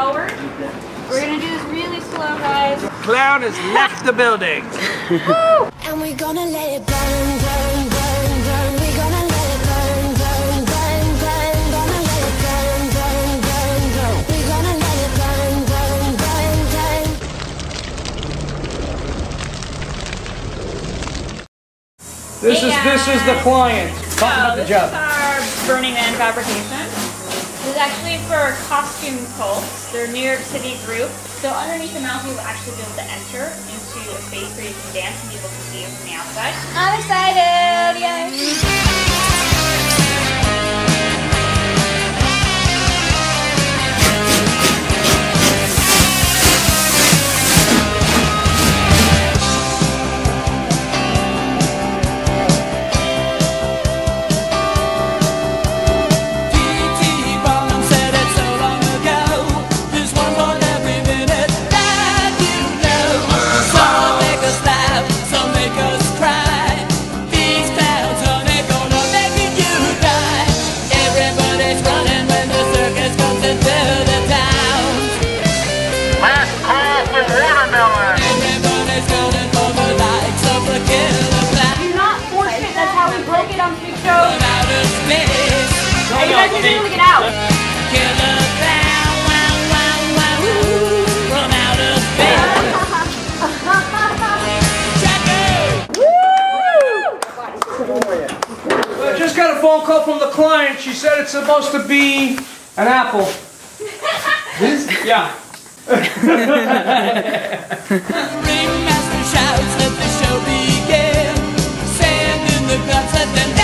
forward. We're gonna do this really slow, guys. Clown has left the building. And we're gonna let it burn, burn, burn, burn. We're gonna let it burn, burn, burn, burn. Gonna let it burn, burn, burn, burn. We're gonna let it burn, burn, burn, burn. This is the client. Talk about the job. This is our Burning Man fabrication. This is actually for Costume Cults. They're a New York City group. So underneath the mouth, you will actually be able to enter into a space where you can dance and people can see you from the outside. I'm excited! Yay! I just got a phone call from the client. She said it's supposed to be an apple. This? Yeah. Ringmaster shouts, let the show begin. Sand in the guts, let them